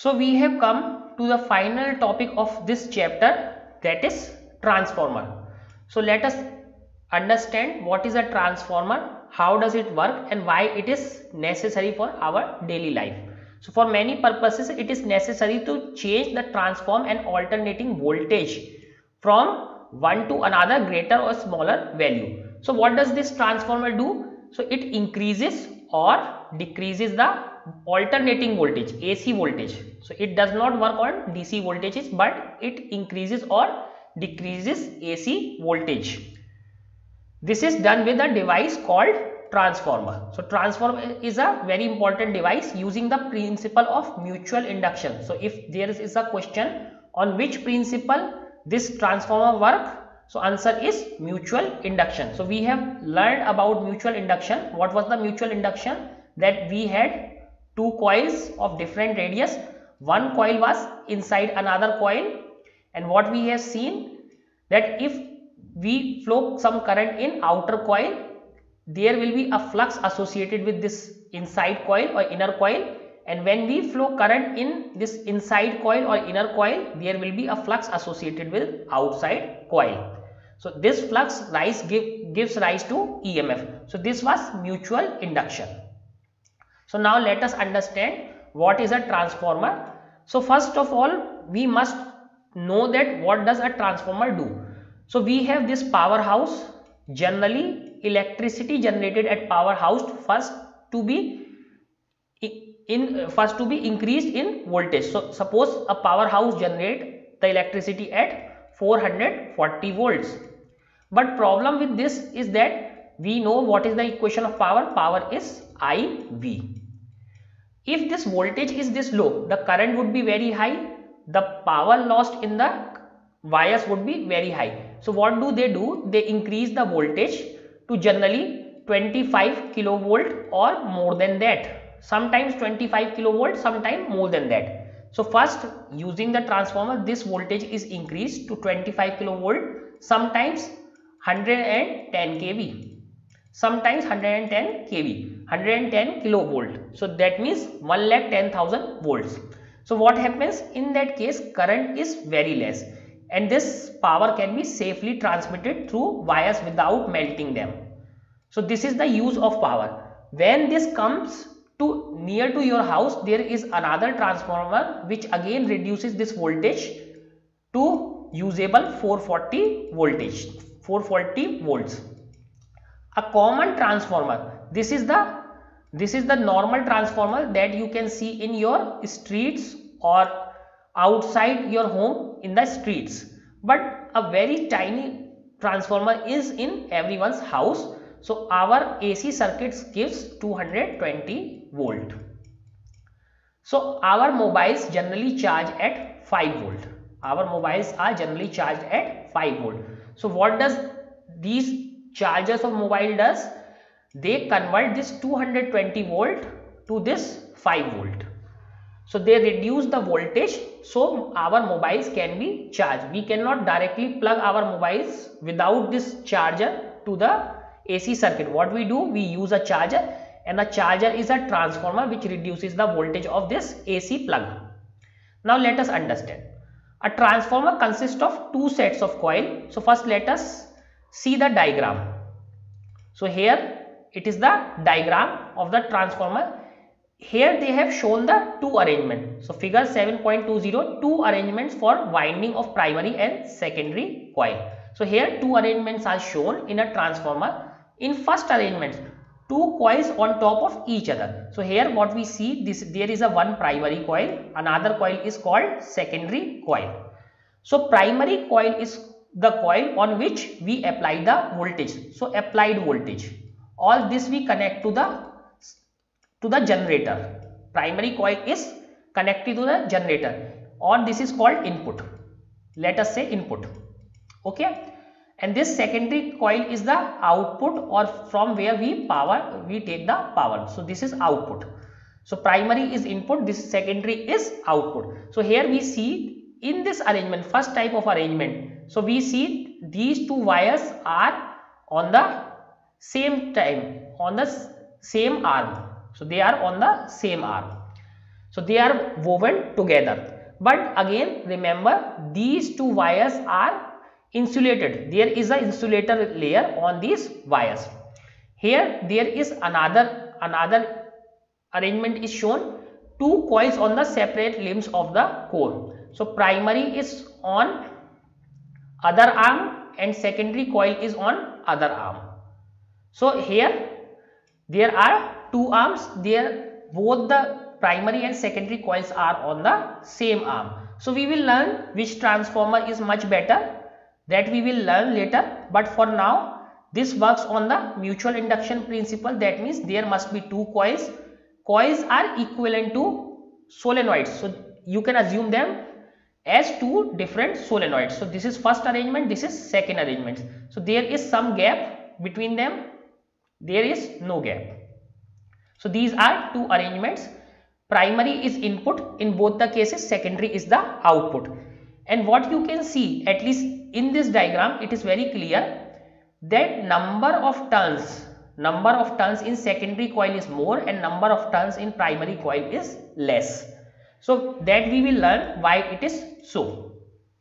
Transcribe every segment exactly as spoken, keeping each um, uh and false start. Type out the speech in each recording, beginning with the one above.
So we have come to the final topic of this chapter, that is transformer. So let us understand what is a transformer, how does it work, and why it is necessary for our daily life. So for many purposes it is necessary to change the transform and alternating voltage from one to another greater or smaller value. So what does this transformer do? So it increases or decreases the alternating voltage, A C voltage. So it does not work on D C voltages, but it increases or decreases A C voltage. This is done with a device called transformer. So transformer is a very important device using the principle of mutual induction. So if there is a question on which principle this transformer work, so answer is mutual induction. So we have learned about mutual induction. What was the mutual induction? That we had two coils of different radius. One coil was inside another coil, and what we have seen that if we flow some current in outer coil, there will be a flux associated with this inside coil or inner coil, and when we flow current in this inside coil or inner coil, there will be a flux associated with outside coil. So this flux rise give, gives rise to E M F. So this was mutual induction. So now let us understand what is a transformer. So first of all, we must know that what does a transformer do. So we have this powerhouse. Generally electricity generated at powerhouse first to be in first to be increased in voltage. So suppose a powerhouse generate the electricity at four hundred forty volts. But problem with this is that we know what is the equation of power. Power is I V. If this voltage is this low, the current would be very high, the power lost in the wires would be very high. So what do they do? They increase the voltage to generally twenty-five kilovolt or more than that. Sometimes twenty-five kilovolt, sometimes more than that. So first, using the transformer, this voltage is increased to twenty-five kilovolt, sometimes one hundred ten K V, sometimes one hundred ten K V, one hundred ten kilovolt. So that means one lakh ten thousand volts. So what happens in that case? Current is very less, and this power can be safely transmitted through wires without melting them. So this is the use of power. When this comes to near to your house, there is another transformer which again reduces this voltage to usable four forty voltage, four forty volts. A common transformer, this is the this is the normal transformer that you can see in your streets or outside your home in the streets, but a very tiny transformer is in everyone's house. So our A C circuits gives two hundred twenty volt. So our mobiles generally charge at five volt. Our mobiles are generally charged at five volt. So what does these chargers of mobile does? They convert this two hundred twenty volt to this five volt. So they reduce the voltage, so our mobiles can be charged. We cannot directly plug our mobiles without this charger to the A C circuit. What we do? We use a charger, and the charger is a transformer which reduces the voltage of this A C plug. Now let us understand. A transformer consists of two sets of coil. So first let us see the diagram. So here it is the diagram of the transformer. Here they have shown the two arrangement. So figure seven point two zero, two arrangements for winding of primary and secondary coil. So here two arrangements are shown in a transformer. In first arrangement, two coils on top of each other. So here what we see, this there is a one primary coil, another coil is called secondary coil. So primary coil is the coil on which we apply the voltage. So applied voltage. All this we connect to the to the generator. Primary coil is connected to the generator, or this is called input. Let us say input. Okay. And this secondary coil is the output, or from where we power we take the power. So this is output. So primary is input, this secondary is output. So here we see in this arrangement, first type of arrangement. So we see these two wires are on the same time, on the same arm. So they are on the same arm. So they are woven together. But again remember, these two wires are insulated. There is a insulator layer on these wires. Here there is another another arrangement is shown. Two coils on the separate limbs of the core. So primary is on other arm and secondary coil is on other arm. So here there are two arms. There both the primary and secondary coils are on the same arm. So we will learn which transformer is much better. That we will learn later. But for now, this works on the mutual induction principle. That means there must be two coils. Coils are equivalent to solenoids. So you can assume them as two different solenoids. So this is first arrangement, this is second arrangement. So there is some gap between them. There is no gap. So these are two arrangements. Primary is input in both the cases, secondary is the output. And what you can see, at least in this diagram, it is very clear that number of turns, number of turns in secondary coil is more and number of turns in primary coil is less. So that we will learn why it is so.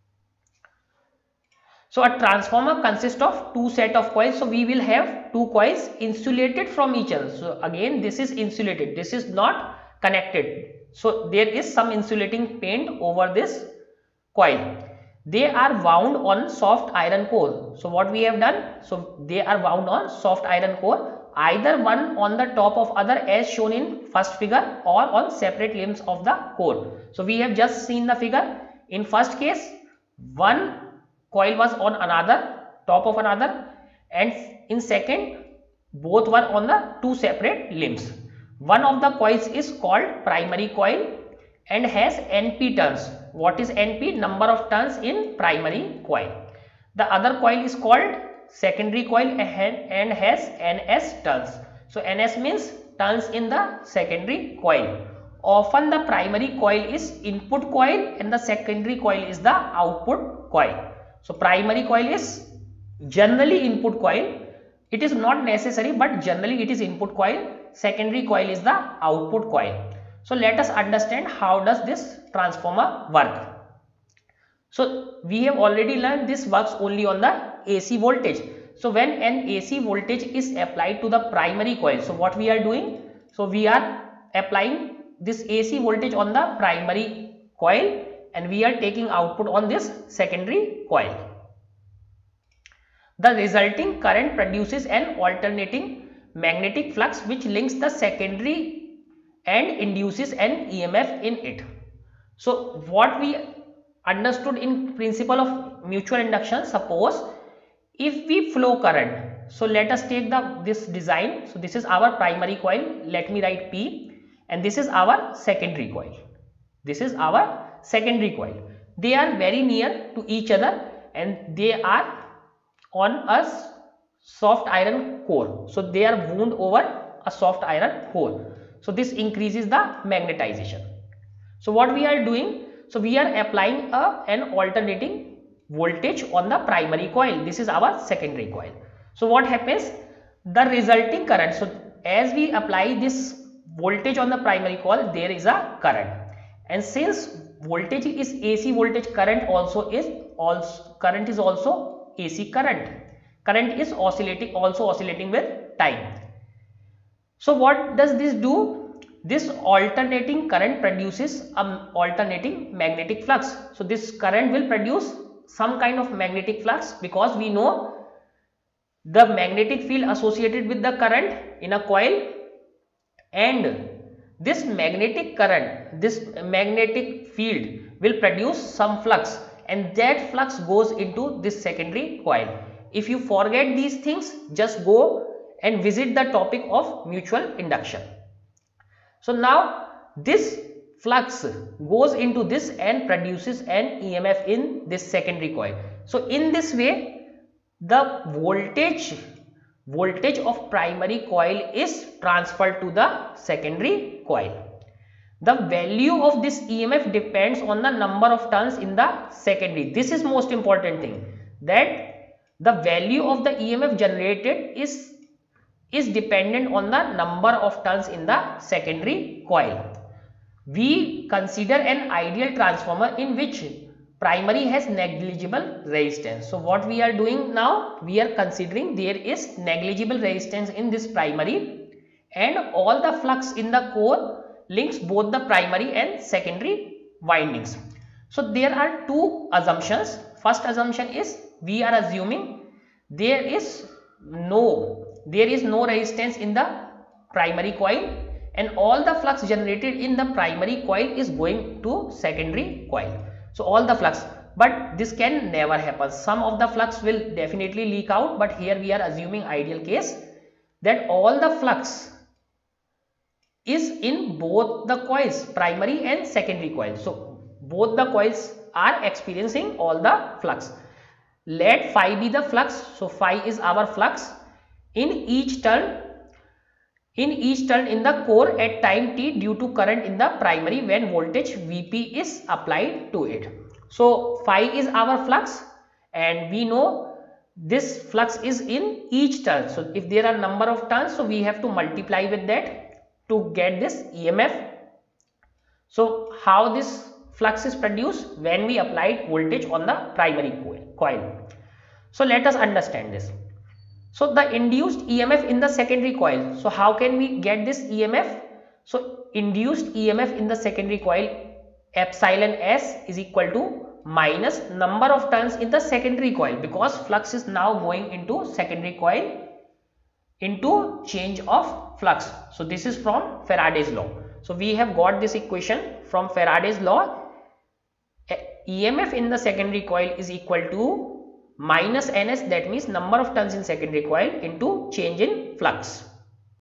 So a transformer consists of two set of coils. So we will have two coils insulated from each other. So again this is insulated, this is not connected. So there is some insulating paint over this coil. They are wound on soft iron core. So what we have done? So they are wound on soft iron core, either one on the top of other as shown in first figure or on separate limbs of the core. So we have just seen the figure. In first case, one coil was on another, top of another, and in second, both were on the two separate limbs. One of the coils is called primary coil and has N P turns. What is N P? Number of turns in primary coil. The other coil is called secondary coil and has N S turns. So N S means turns in the secondary coil. Often the primary coil is input coil and the secondary coil is the output coil. So primary coil is generally input coil. It is not necessary, but generally it is input coil. Secondary coil is the output coil. So let us understand how does this transformer work. So we have already learned this works only on the A C voltage. So when an A C voltage is applied to the primary coil, so what we are doing? So we are applying this A C voltage on the primary coil and we are taking output on this secondary coil. The resulting current produces an alternating magnetic flux which links the secondary and induces an E M F in it. So what we understood in principle of mutual induction, suppose if we flow current, so let us take the this design. So this is our primary coil, let me write P, and this is our secondary coil. This is our secondary coil. They are very near to each other and they are on a soft iron core. So they are wound over a soft iron core. So this increases the magnetization. So what we are doing? So we are applying a, an alternating voltage on the primary coil. This is our secondary coil. So what happens? The resulting current. So as we apply this voltage on the primary coil, there is a current. And since voltage is A C voltage, current also is also current is also A C current. Current is oscillating, also oscillating with time. So what does this do? This alternating current produces an alternating magnetic flux. So this current will produce some kind of magnetic flux because we know the magnetic field associated with the current in a coil, and this magnetic current, this magnetic field will produce some flux, and that flux goes into this secondary coil. If you forget these things, just go and visit the topic of mutual induction. So now this flux goes into this and produces an E M F in this secondary coil. So in this way, the voltage voltage of primary coil is transferred to the secondary coil. The value of this E M F depends on the number of turns in the secondary. This is most important thing, that the value of the E M F generated is is dependent on the number of turns in the secondary coil. we consider an ideal transformer in which primary has negligible resistance. So what we are doing now, we are considering there is negligible resistance in this primary and all the flux in the core links both the primary and secondary windings. So there are two assumptions. First assumption is we are assuming there is no there is no resistance in the primary coil and all the flux generated in the primary coil is going to secondary coil. So all the flux, but this can never happen. Some of the flux will definitely leak out, but here we are assuming ideal case that all the flux is in both the coils, primary and secondary coils. So both the coils are experiencing all the flux. Let phi be the flux. So phi is our flux in each turn in each turn in the core at time t due to current in the primary when voltage Vp is applied to it. So phi is our flux and we know this flux is in each turn. So if there are number of turns, so we have to multiply with that to get this E M F. So how this flux is produced? When we apply voltage on the primary coil. So let us understand this. So the induced E M F in the secondary coil. So how can we get this E M F? So induced E M F in the secondary coil, epsilon S is equal to minus number of turns in the secondary coil, because flux is now going into secondary coil into change of flux. So this is from Faraday's law. So we have got this equation from Faraday's law. E M F in the secondary coil is equal to minus Ns, that means number of turns in secondary coil, into change in flux.